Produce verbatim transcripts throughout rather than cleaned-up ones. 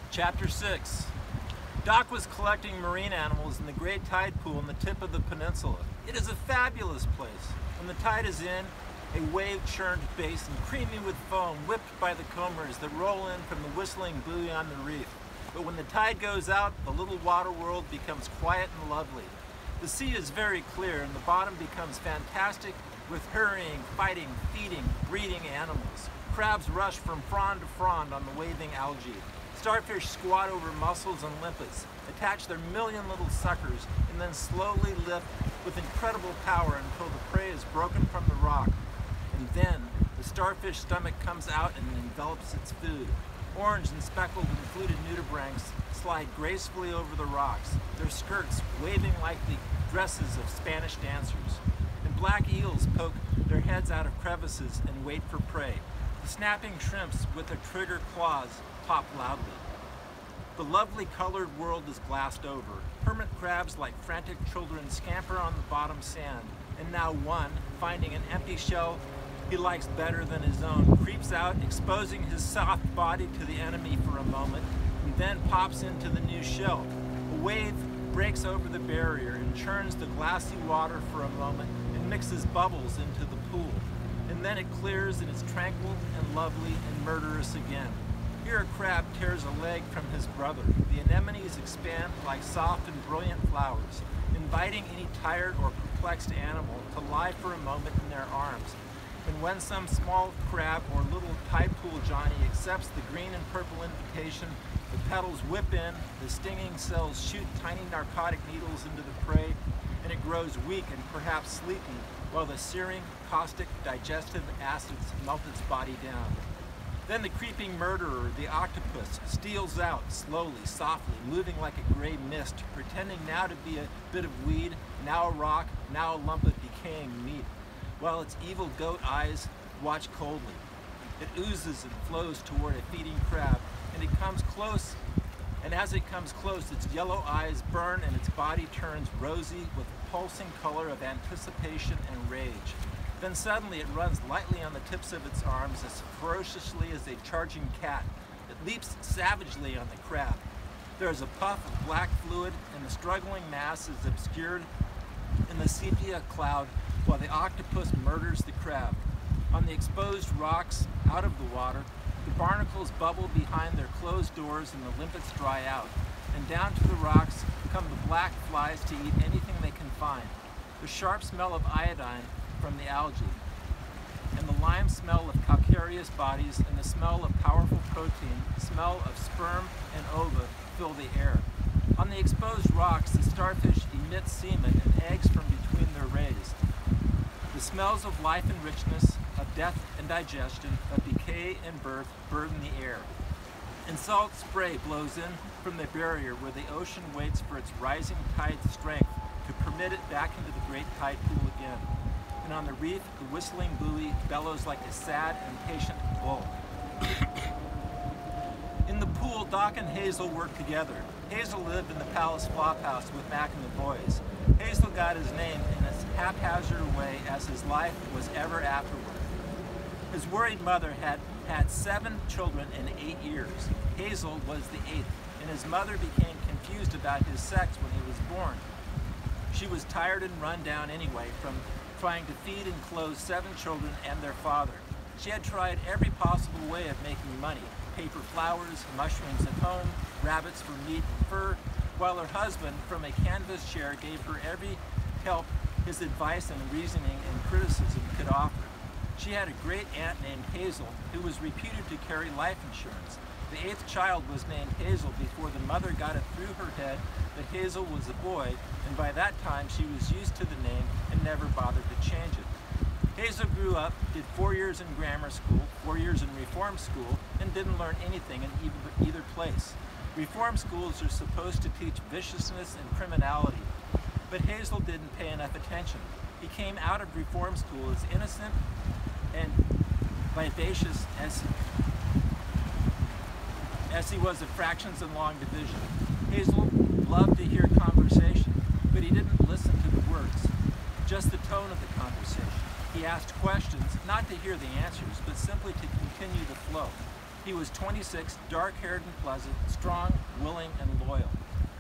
Chapter six. Doc was collecting marine animals in the great tide pool on the tip of the peninsula. It is a fabulous place. When the tide is in, a wave-churned basin, creamy with foam, whipped by the combers that roll in from the whistling buoy on the reef. But when the tide goes out, the little water world becomes quiet and lovely. The sea is very clear and the bottom becomes fantastic with hurrying, fighting, feeding, breeding animals. Crabs rush from frond to frond on the waving algae. Starfish squat over mussels and limpets, attach their million little suckers, and then slowly lift with incredible power until the prey is broken from the rock. And then the starfish stomach comes out and envelops its food. Orange and speckled and fluted nudibranchs slide gracefully over the rocks, their skirts waving like the dresses of Spanish dancers. And black eels poke their heads out of crevices and wait for prey. The snapping shrimps with their trigger claws pop loudly. The lovely colored world is glassed over. Hermit crabs like frantic children scamper on the bottom sand, and now one, finding an empty shell he likes better than his own, creeps out, exposing his soft body to the enemy for a moment, and then pops into the new shell. A wave breaks over the barrier and churns the glassy water for a moment and mixes bubbles into the pool. And then it clears and is tranquil and lovely and murderous again. Here a crab tears a leg from his brother. The anemones expand like soft and brilliant flowers, inviting any tired or perplexed animal to lie for a moment in their arms. And when some small crab or little tide pool Johnny accepts the green and purple invitation, the petals whip in, the stinging cells shoot tiny narcotic needles into the prey, and it grows weak and perhaps sleepy, while the searing, caustic, digestive acids melt its body down. Then the creeping murderer, the octopus, steals out, slowly, softly, moving like a gray mist, pretending now to be a bit of weed, now a rock, now a lump of decaying meat, while its evil goat eyes watch coldly. It oozes and flows toward a feeding crab, and it comes close, and as it comes close, its yellow eyes burn and its body turns rosy with a pulsing color of anticipation and rage. Then suddenly it runs lightly on the tips of its arms as ferociously as a charging cat. It leaps savagely on the crab. There is a puff of black fluid and the struggling mass is obscured in the sepia cloud while the octopus murders the crab. On the exposed rocks, out of the water, the barnacles bubble behind their closed doors and the limpets dry out. And down to the rocks come the black flies to eat anything they can find. The sharp smell of iodine from the algae, and the lime smell of calcareous bodies and the smell of powerful protein, the smell of sperm and ova fill the air. On the exposed rocks, the starfish emit semen and eggs from between their rays. The smells of life and richness, of death and digestion, of decay and birth burden the air. And salt spray blows in from the barrier where the ocean waits for its rising tide strength to permit it back into the great tide pool again. And on the reef, the whistling buoy bellows like a sad and patient bull. In the pool, Doc and Hazel worked together. Hazel lived in the Palace Flophouse with Mac and the boys. Hazel got his name in as haphazard a way as his life was ever afterward. His worried mother had had seven children in eight years. Hazel was the eighth, and his mother became confused about his sex when he was born. She was tired and run down anyway from trying to feed and clothe seven children and their father. She had tried every possible way of making money: paper flowers, mushrooms at home, rabbits for meat and fur, while her husband from a canvas chair gave her every help his advice and reasoning and criticism could offer. She had a great aunt named Hazel who was reputed to carry life insurance. The eighth child was named Hazel before the mother got it through her head that Hazel was a boy, and by that time she was used to the name and never bothered to change it. Hazel grew up, did four years in grammar school, four years in reform school, and didn't learn anything in either, either place. Reform schools are supposed to teach viciousness and criminality, but Hazel didn't pay enough attention. He came out of reform school as innocent and vivacious as as he was of fractions and long division. Hazel loved to hear conversation, but he didn't listen to the words, just the tone of the conversation. He asked questions, not to hear the answers, but simply to continue the flow. He was twenty-six, dark-haired and pleasant, strong, willing, and loyal.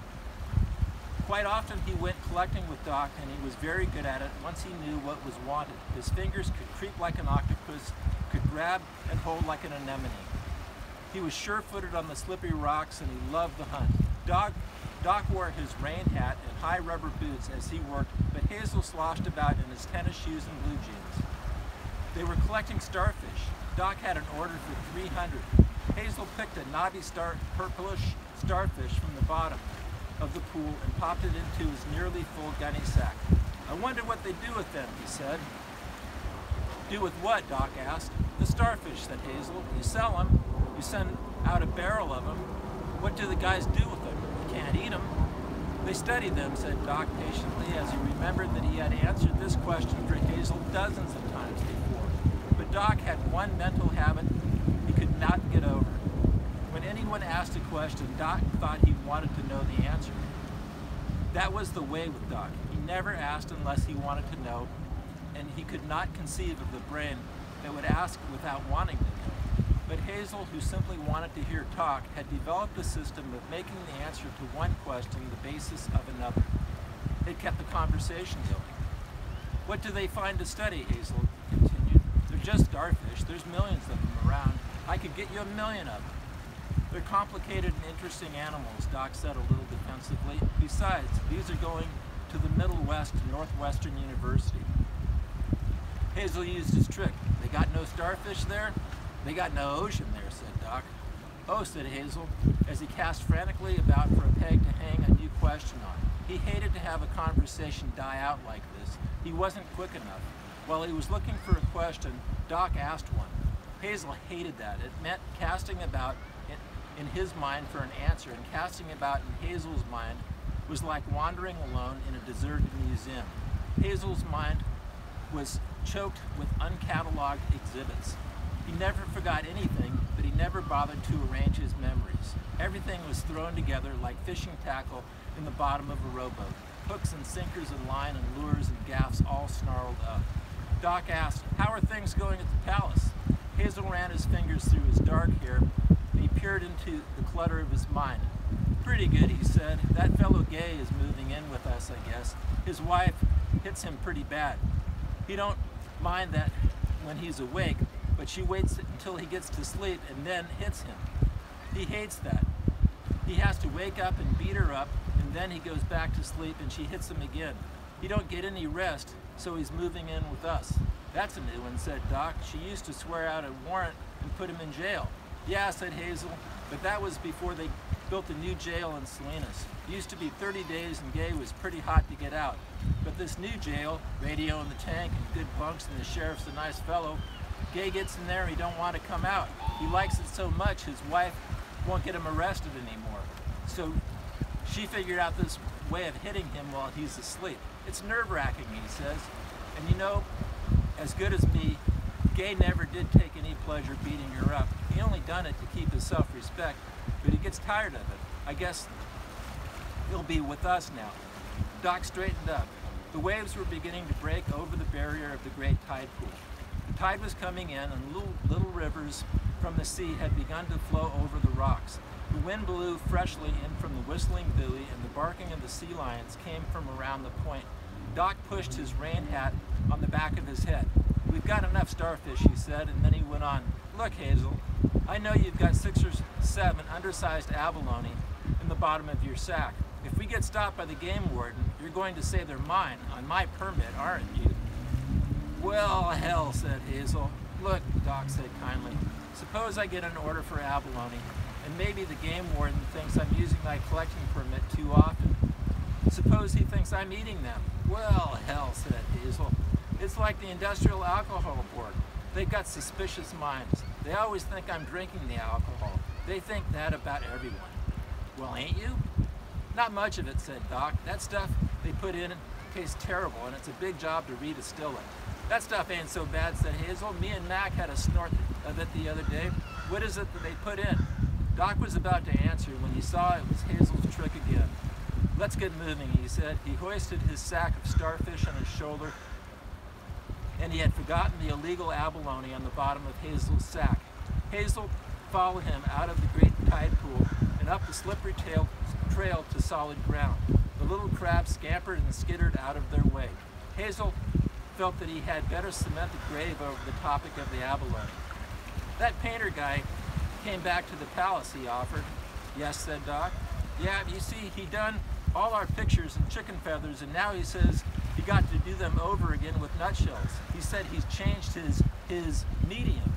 Quite often he went collecting with Doc, and he was very good at it once he knew what was wanted. His fingers could creep like an octopus, could grab and hold like an anemone. He was sure-footed on the slippery rocks, and he loved the hunt. Doc, Doc wore his rain hat and high rubber boots as he worked, but Hazel sloshed about in his tennis shoes and blue jeans. They were collecting starfish. Doc had an order for three hundred. Hazel picked a knobby star, purplish starfish from the bottom of the pool and popped it into his nearly full gunny sack. "I wonder what they do with them," he said. "Do with what?" Doc asked. "The starfish," said Hazel. "You sell them. You send out a barrel of them. What do the guys do with them? You can't eat them." "They study them," said Doc patiently, as he remembered that he had answered this question for Hazel dozens of times before. But Doc had one mental habit he could not get over. When anyone asked a question, Doc thought he wanted to know the answer. That was the way with Doc. He never asked unless he wanted to know, and he could not conceive of the brain that would ask without wanting to know. But Hazel, who simply wanted to hear talk, had developed a system of making the answer to one question the basis of another. It kept the conversation going. "What do they find to study?" Hazel continued. "They're just starfish. There's millions of them around. I could get you a million of them." "They're complicated and interesting animals," Doc said a little defensively. "Besides, these are going to the Middle West Northwestern University." Hazel used his trick. "They got no starfish there?" "They got no ocean there," said Doc. "Oh," said Hazel, as he cast frantically about for a peg to hang a new question on. He hated to have a conversation die out like this. He wasn't quick enough. While he was looking for a question, Doc asked one. Hazel hated that. It meant casting about in, in his mind for an answer, and casting about in Hazel's mind was like wandering alone in a deserted museum. Hazel's mind was choked with uncatalogued exhibits. He never forgot anything, but he never bothered to arrange his memories. Everything was thrown together like fishing tackle in the bottom of a rowboat. Hooks and sinkers and line and lures and gaffs all snarled up. Doc asked, "How are things going at the palace?" Hazel ran his fingers through his dark hair, and he peered into the clutter of his mind. "Pretty good," he said. "That fellow Gay is moving in with us, I guess. His wife hits him pretty bad. He don't mind that when he's awake, but she waits until he gets to sleep and then hits him. He hates that. He has to wake up and beat her up, and then he goes back to sleep and she hits him again. He don't get any rest, so he's moving in with us." "That's a new one," said Doc. "She used to swear out a warrant and put him in jail." "Yeah," said Hazel, "but that was before they built a new jail in Salinas. It used to be thirty days and Gay was pretty hot to get out. But this new jail, radio in the tank and good bunks and the sheriff's a nice fellow, Gay gets in there and he don't want to come out. He likes it so much his wife won't get him arrested anymore. So she figured out this way of hitting him while he's asleep. It's nerve-wracking," he says. "And you know, as good as me, Gay never did take any pleasure beating her up. He only done it to keep his self-respect, but he gets tired of it. I guess he'll be with us now." Doc straightened up. The waves were beginning to break over the barrier of the great tide pool. The tide was coming in, and little, little rivers from the sea had begun to flow over the rocks. The wind blew freshly in from the whistling buoy, and the barking of the sea lions came from around the point. Doc pushed his rain hat on the back of his head. "We've got enough starfish," he said, and then he went on. "Look, Hazel, I know you've got six or seven undersized abalone in the bottom of your sack. If we get stopped by the game warden, you're going to say they're mine on my permit, aren't you?" "Well, hell," said Hazel. "Look," Doc said kindly, "suppose I get an order for abalone, and maybe the game warden thinks I'm using my collecting permit too often. Suppose he thinks I'm eating them." "Well, hell," said Hazel. "It's like the Industrial Alcohol Board. They've got suspicious minds. They always think I'm drinking the alcohol. They think that about everyone." "Well, ain't you?" "Not much of it," said Doc. "That stuff they put in tastes terrible, and it's a big job to redistill it." "That stuff ain't so bad," said Hazel. "Me and Mac had a snort of it the other day. What is it that they put in?" Doc was about to answer when he saw it was Hazel's trick again. "Let's get moving," he said. He hoisted his sack of starfish on his shoulder, and he had forgotten the illegal abalone on the bottom of Hazel's sack. Hazel followed him out of the great tide pool and up the slippery tail, trail to solid ground. The little crabs scampered and skittered out of their way. Hazel felt that he had better cement the grave over the topic of the abalone. That painter guy came back to the palace, he offered. Yes, said Doc. Yeah, you see, he done all our pictures in chicken feathers, and now he says he got to do them over again with nutshells. He said he's changed his, his medium.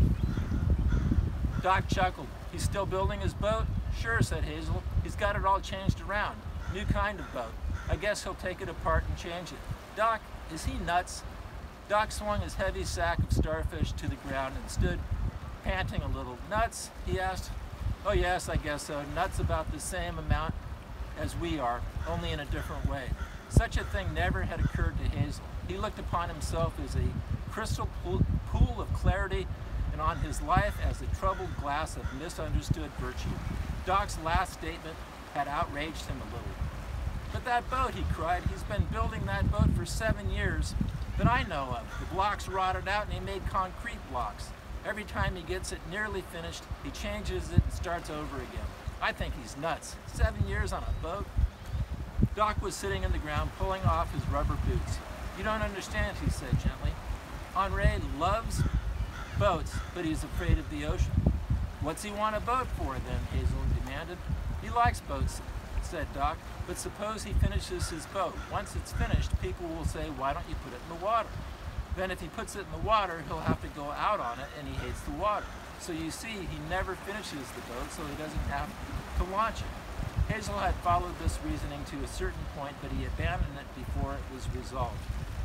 Doc chuckled. He's still building his boat? Sure, said Hazel. He's got it all changed around. New kind of boat. I guess he'll take it apart and change it. Doc, is he nuts? Doc swung his heavy sack of starfish to the ground and stood panting a little. Nuts? He asked. Oh yes, I guess so. Nuts about the same amount as we are, only in a different way. Such a thing never had occurred to Hazel. He looked upon himself as a crystal pool of clarity and on his life as a troubled glass of misunderstood virtue. Doc's last statement had outraged him a little. But that boat, he cried, he's been building that boat for seven years that I know of. The blocks rotted out and he made concrete blocks. Every time he gets it nearly finished, he changes it and starts over again. I think he's nuts. Seven years on a boat? Doc was sitting in the ground pulling off his rubber boots. You don't understand, he said gently. Henri loves boats, but he's afraid of the ocean. What's he want a boat for then? Hazel demanded. He likes boats, said Doc, but suppose he finishes his boat. Once it's finished, people will say, why don't you put it in the water? Then if he puts it in the water, he'll have to go out on it, and he hates the water. So you see, he never finishes the boat, so he doesn't have to launch it. Hazel had followed this reasoning to a certain point, but he abandoned it before it was resolved.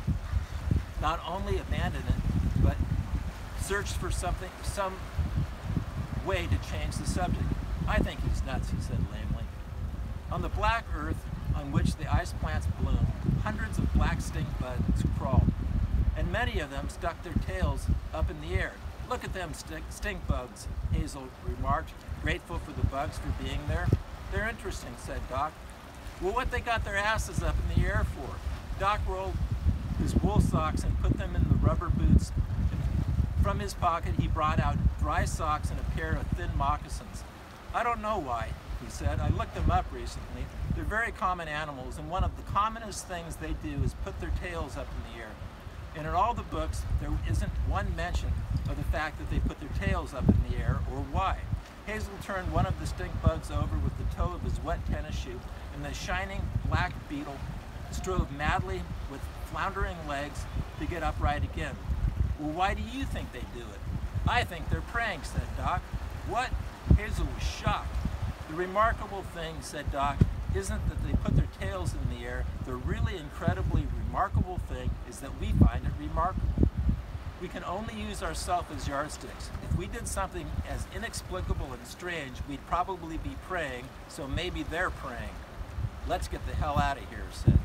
Not only abandoned it, but searched for something, some way to change the subject. I think he's nuts, he said lamely. On the black earth on which the ice plants bloom, hundreds of black stink bugs crawled, and many of them stuck their tails up in the air. Look at them stink, stink bugs, Hazel remarked, grateful for the bugs for being there. They're interesting, said Doc. Well, what they got their asses up in the air for? Doc rolled his wool socks and put them in the rubber boots. From his pocket, he brought out dry socks and a pair of thin moccasins. I don't know why, he said. I looked them up recently. They're very common animals, and one of the commonest things they do is put their tails up in the air. And in all the books, there isn't one mention of the fact that they put their tails up in the air or why. Hazel turned one of the stink bugs over with the toe of his wet tennis shoe, and the shining black beetle strove madly with floundering legs to get upright again. Well, why do you think they do it? I think they're praying, said Doc. What? Hazel was shocked. The remarkable thing, said Doc, isn't that they put their tails in the air. The really incredibly remarkable thing is that we find it remarkable. We can only use ourselves as yardsticks. If we did something as inexplicable and strange, we'd probably be praying, so maybe they're praying. Let's get the hell out of here, said